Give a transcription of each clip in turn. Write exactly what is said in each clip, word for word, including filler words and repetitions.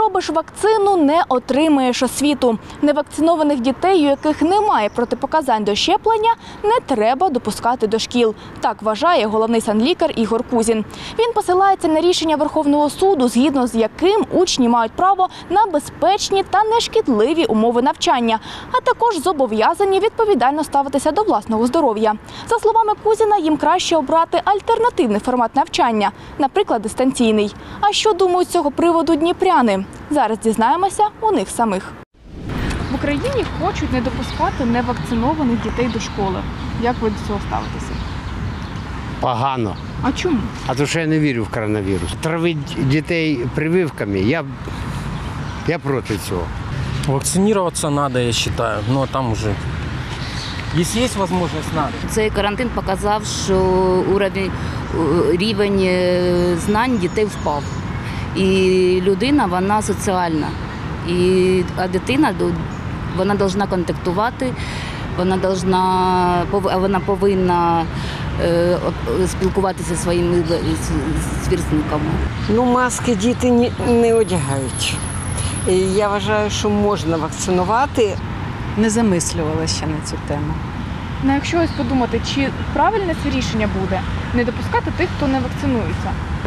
зробиш вакцину – не отримаєш освіту. Невакцинованих дітей, у яких немає протипоказань до щеплення, не треба допускати до шкіл. Так вважає головний санлікар Ігор Кузін. Він посилається на рішення Верховного суду, згідно з яким учні мають право на безпечні та нешкідливі умови навчання, а також зобов'язані відповідально ставитися до власного здоров'я. За словами Кузіна, їм краще обрати альтернативний формат навчання, наприклад, дистанційний. А що думають з цього приводу дніпряни? Зараз дізнаємося у них самих. В Україні хочуть не допускати невакцинованих дітей до школи. Як ви до цього ставитеся? Погано. А чому? А то що я не вірю в коронавірус. Травити дітей прививками, я, я проти цього. Вакцинироваться надо, я считаю, но там уже, если есть возможность, надо. Цей карантин показав, що уровень, рівень знань дітей впав. І людина, вона соціальна. І, а дитина, вона повинна контактувати, вона, должна, вона повинна е, спілкуватися зі своїми сверстниками. Ну, маски діти не, не одягають. І я вважаю, що можна вакцинувати. Не замислювалася ще на цю тему. Ну, якщо ось подумати, чи правильне це рішення буде не допускати тих, хто не вакцинується?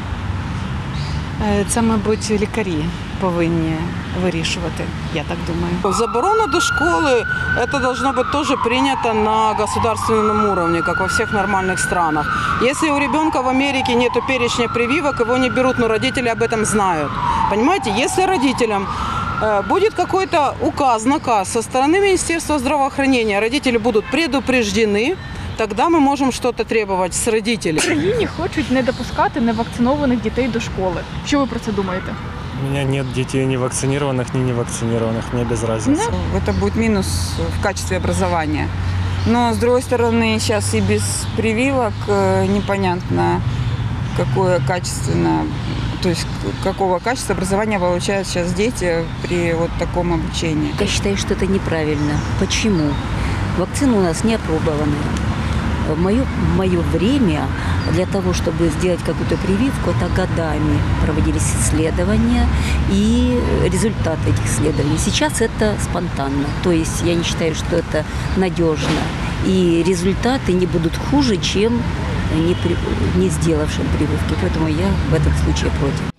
Це, мабуть, лікарі повинні вирішувати, я так думаю. Заборона до школы, это должно быть тоже принято на государственном уровне, как во всех нормальных странах. Если у ребенка в Америке нет перечня прививок, его не берут, но родители об этом знают. Понимаете, если родителям будет какой-то указ, наказ со стороны Министерства здравоохранения, родители будут предупреждены, тогда мы можем что-то требовать с родителей. В Україні хочуть не допускати невакцинованих дітей до школи. Що ви про це думаєте? У меня нет детей ни вакцинированных, ни невакцинированных, мне без разницы. Это будет минус в качестве образования. Но, с другой стороны, сейчас и без прививок непонятно, какое качественно, то есть какого качества образования получают сейчас дети при вот таком обучении. Я считаю, что это неправильно. Почему? Вакцины у нас не опробованы. В мое, в мое время для того, чтобы сделать какую-то прививку, это годами проводились исследования и результаты этих исследований. Сейчас это спонтанно. То есть я не считаю, что это надежно. И результаты не будут хуже, чем не, при, не сделавшим прививки. Поэтому я в этом случае против.